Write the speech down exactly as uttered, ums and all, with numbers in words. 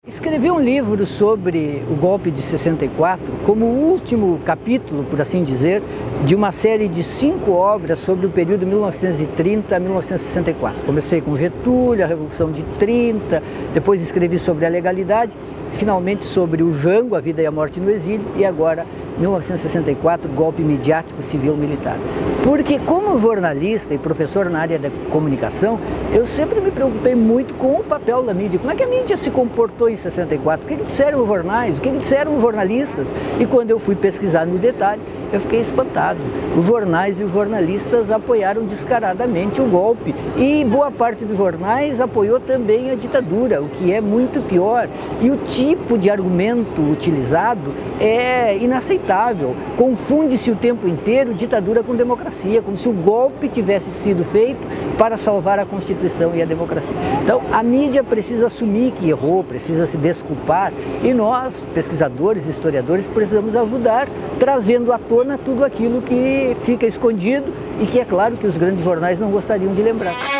Escrevi um livro sobre o golpe de sessenta e quatro como o último capítulo, por assim dizer, de uma série de cinco obras sobre o período mil novecentos e trinta a mil novecentos e sessenta e quatro. Comecei com Getúlio, a Revolução de trinta, depois escrevi sobre a legalidade, finalmente sobre o Jango, a vida e a morte no exílio, e agora mil novecentos e sessenta e quatro, golpe midiático civil-militar. Porque como jornalista e professor na área da comunicação, eu sempre me preocupei muito com o papel da mídia. Como é que a mídia se comportou em sessenta e quatro? O que, que disseram os jornais? O que, que disseram os jornalistas? E quando eu fui pesquisar no detalhe, eu fiquei espantado. Os jornais e os jornalistas apoiaram descaradamente o golpe e boa parte dos jornais apoiou também a ditadura, o que é muito pior. E o tipo de argumento utilizado é inaceitável. Confunde-se o tempo inteiro ditadura com democracia, como se o golpe tivesse sido feito para salvar a Constituição e a democracia. Então, a mídia precisa assumir que errou, precisa se desculpar e nós, pesquisadores, historiadores, precisamos ajudar trazendo à tona tudo aquilo que fica escondido e que é claro que os grandes jornais não gostariam de lembrar.